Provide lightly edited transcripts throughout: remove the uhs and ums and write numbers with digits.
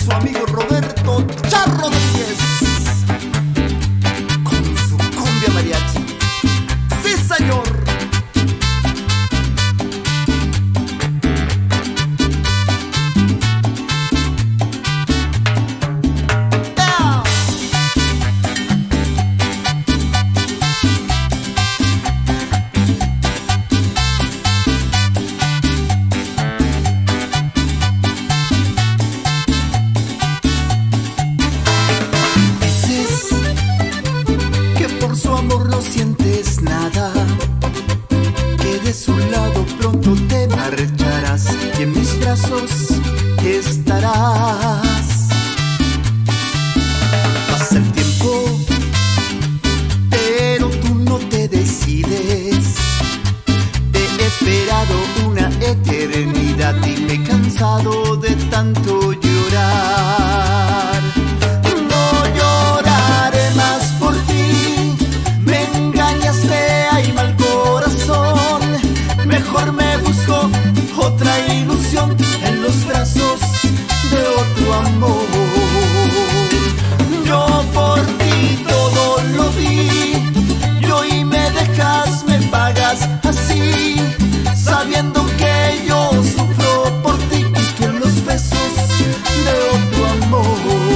su amigo Roberto Char Rodríguez con su cumbia mariachi. ¡Sí, señor! No sientes nada, que de su lado pronto te marcharás y en mis brazos estarás. Pasa el tiempo, pero tú no te decides. Te he esperado una eternidad y me he cansado de tanto llorar. No lloraré más por ti. Me engañaste, ay mal corazón. Mejor me busco otra ilusión en los brazos de otro amor. Yo por ti todo lo di y hoy me dejas, me pagas así, sabiendo que yo sufro por ti y tú en los besos de otro amor.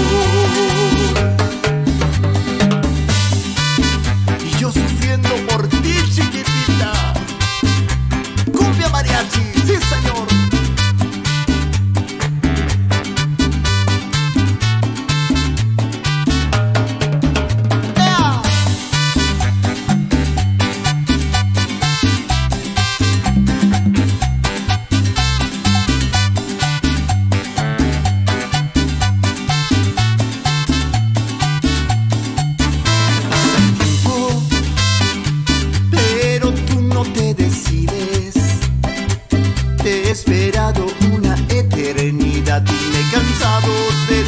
Sufriendo por ti, chiquitita. Cumbia mariachi, sí, señor. Te he esperado una eternidad y me he cansado de